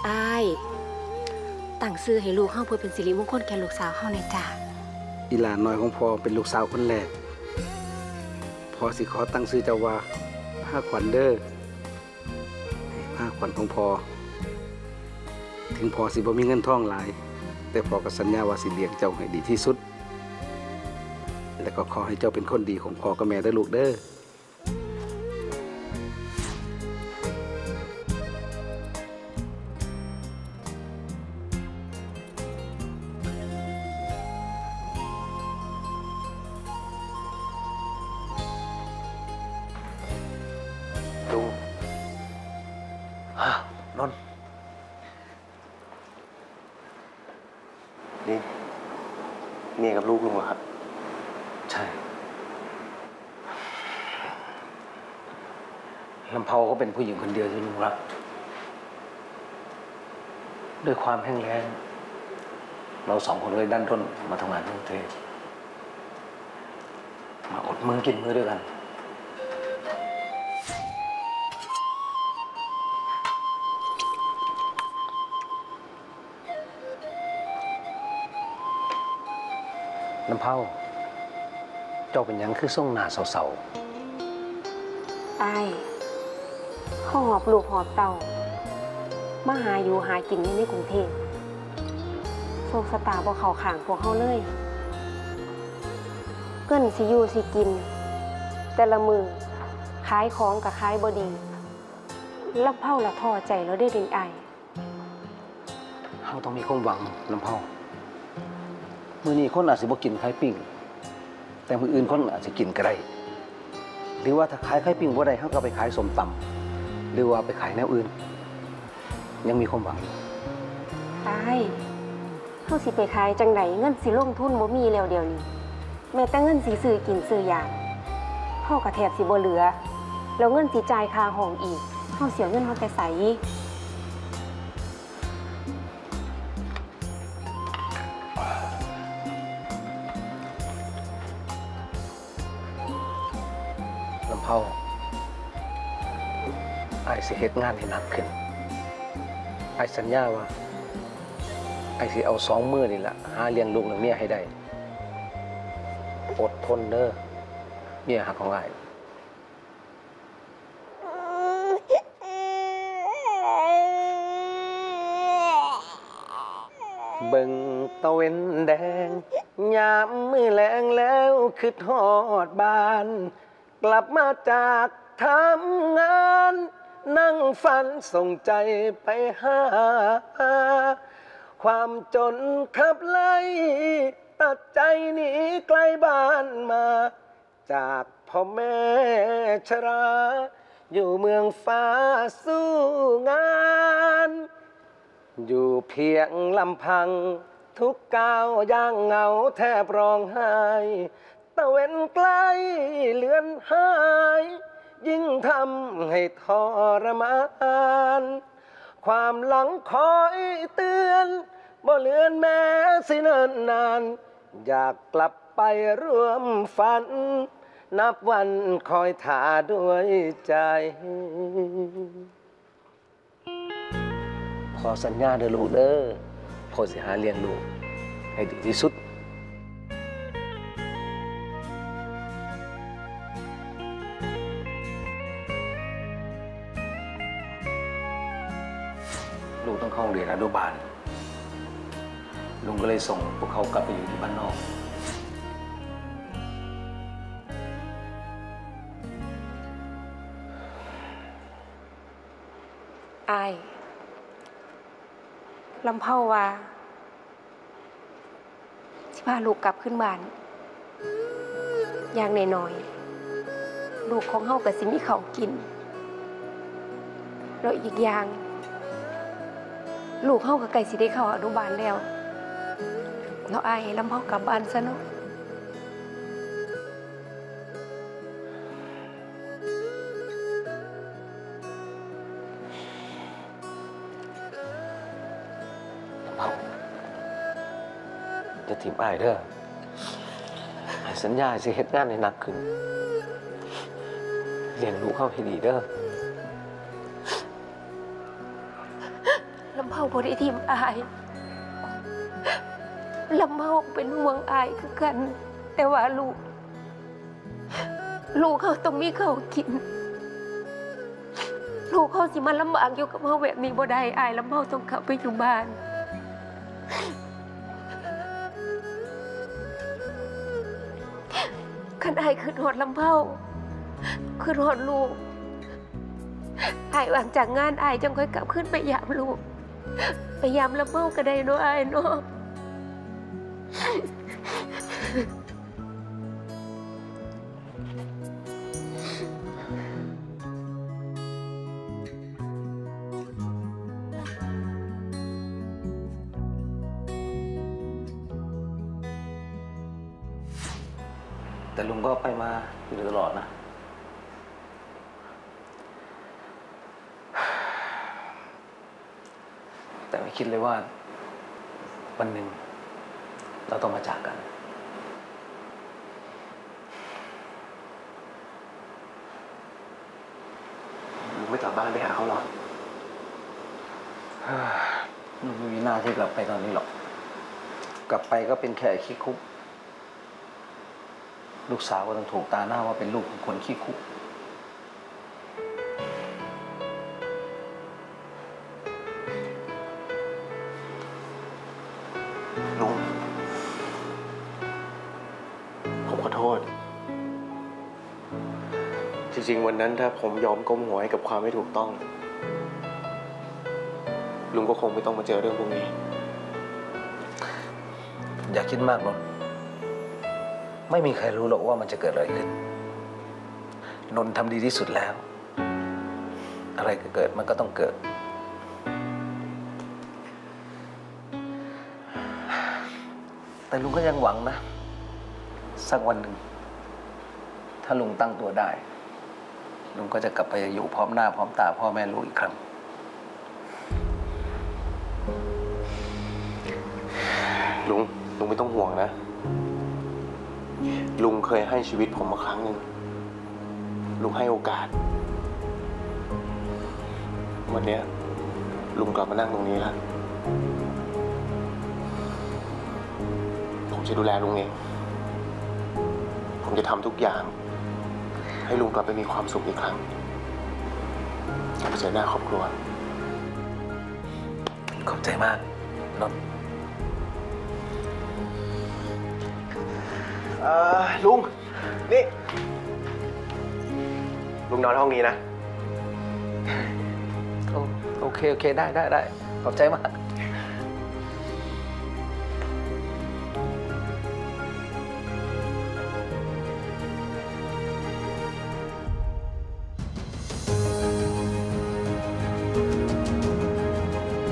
อ้ายตั้งชื่อให้ลูกเฮาเพื่อเป็นสิริมงคลแก่ลูกสาวเฮาในจ้าอีหลานน้อยของพ่อเป็นลูกสาวคนแรกพ่อสิขอตั้งชื่อเจ้าว่าผ้าขวัญเด้อผ้าขวัญของพ่อถึงพ่อสิบ่มีเงินทองหลายแต่พ่อก็สัญญาว่าสิเลี้ยงเจ้าให้ดีที่สุดและก็ขอให้เจ้าเป็นคนดีของพ่อกับแม่เด้อลูกเด้อลุงนนท์นี่เมียกับลูกลุงเหรอครับใช่ลำเภาก็เป็นผู้หญิงคนเดียวที่ลุงรักด้วยความแห้งแล้งเราสองคนเลยดันด้นมาทำงานที่กรุงเทพมาอดมื้อกินมื้อด้วยกันลำเผาเจ้าเป็นยังคือส่งหน้าเศร้าๆอ้ายหอบลูกหอบเต่ามาหาอยู่หากินในกรุงเทพโชคชะตาบ่เข้าข้างพวกเฮาเลยเงินสิอยู่สิกินแต่ละมือขายของกับขายบ่ดีลำเผาละท้อใจแล้วได้เด่นอ้ายเฮาต้องมีความหวังลำเผามื้อนี้คนอาจสิบ่กินไข่ปิ้งแต่มื้ออื่นคนอาจจะกินก็ได้หรือว่าถ้าขายไข่ปิ้งบ่ได้เฮาก็ไปขายส้มตำหรือว่าไปขายแนวอื่นยังมีความหวังตายเฮาสิไปขายจังไดเงินสิลงทุนบ่มีแล้วเดี๋ยวนี้แม้แต่เงินสิซื้อกินซื้อยาเฮาก็แทบสิบ่เหลือแล้วเงินสิจ่ายค่าห้องอีกเฮาเสียเงินเฮาแต่ไสลำเผาไอ้สิเฮ็ดงานให้หนักขึ้นไอ้สัญญาว่าไอ้สิเอา2 มื้อนี่แหละหาเลี้ยงลูกและเมียให้ได้อดทนเด้อเมียหักของอ้ายเบิ่งตะเว้นแดงยามมื้อแลงแล้วคิดฮอดบ้านกลับมาจากทำงานนั่งฝันส่งใจไปหาความจนขับไล่ตัดใจหนีไกลบ้านมาจากพ่อแม่ชราอยู่เมืองฟ้าสู้งานอยู่เพียงลำพังทุกก้าวย่างเหงาแทบร้องไห้ตะเว้นใกล้เลือนหายยิ่งทำให้ทรมานความหลังคอยเตือนบ่เลือนแม้สิเนิ่นนานอยากกลับไปร่วมฝันนับวันคอยท่าด้วยใจขอสัญญาเด้อลูกเด้อพ่อสิหาเลี้ยงลูกให้ดีที่สุดลูกต้องเข้าโรงเรียนอนุบาลลุงก็เลยส่งพวกเขากลับไปอยู่ที่บ้านนอกอ้ายลำเผาว่าสิพาลูกกลับขึ้นบ้านอย่างน้อยๆลูกของเฮาก็สิมีข้าวกินแล้วอีกอย่างลูกเฮาก็ใกล้สิได้เข้าอนุบาลแล้วเราอายให้ลำเผากลับบ้านซะเนาะจะถิ่มอ้ายเด้อให้สัญญาสิเฮ็ดงานให้หนักขึ้นเลี้ยงลูกเข้าให้ดีเด้อลำเผาบ่ได้ทิมอายลำเผาเป็นห่วงอายคือกัน แต่ว่าลูกเขาต้องมีเขาวกิน ลูกเขาสิมาลำบากอยู่กับเฮาแบบนี้บ่ได้อายลำเผาต้องกลับไปอยู่บ้านคันอายคือหอดลำเผาคือหอดลูกอายหลังจากงานอายจังค่อยกลับขึ้นไปยามลูกไปยามลำเผาก็ได้เนาะอายเนาะแต่ลุงก็ไปมาอยู่ตลอดนะ แต่ไม่คิดเลยว่าวันหนึ่งเราต้องมาจากกันลุงไม่กลับบ้านไปหาเขาหรอลุงไม่มีหน้าที่กลับไปตอนนี้หรอก กลับไปก็เป็นแค่ขี้คุก ลูกสาวก็ต้องถูกตาหน้าว่าเป็นลูกของคนขี้คุกลุง ผมขอโทษ จริงๆวันนั้นถ้าผมยอมก้มหัวให้กับความไม่ถูกต้อง ลุงก็คงไม่ต้องมาเจอเรื่องพวกนี้อย่าคิดมากนนท์ไม่มีใครรู้หรอกว่ามันจะเกิดอะไรขึ้น นนท์ทำดีที่สุดแล้ว อะไรก็เกิดมันก็ต้องเกิด แต่ลุงก็ยังหวังนะ สักวันหนึ่ง ถ้าลุงตั้งตัวได้ ลุงก็จะกลับไปอยู่พร้อมหน้าพร้อมตาพ่อแม่ลูกอีกครั้งลุงไม่ต้องห่วงนะ ลุงเคยให้ชีวิตผมมาครั้งหนึ่ง ลุงให้โอกาส วันเนี้ยลุงกลับมานั่งตรงนี้แล้ว ผมจะดูแลลุงเอง ผมจะทำทุกอย่าง ให้ลุงกลับไปมีความสุขอีกครั้งกลับไปเจอหน้าครอบครัวขอบใจมากนนท์ลุง นี่ ลุงนอนห้องนี้นะโอเค ได้ ขอบใจมาก